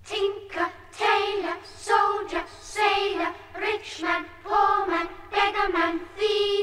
Tinker, tailor, soldier, sailor, rich man, poor man, beggar man, thief.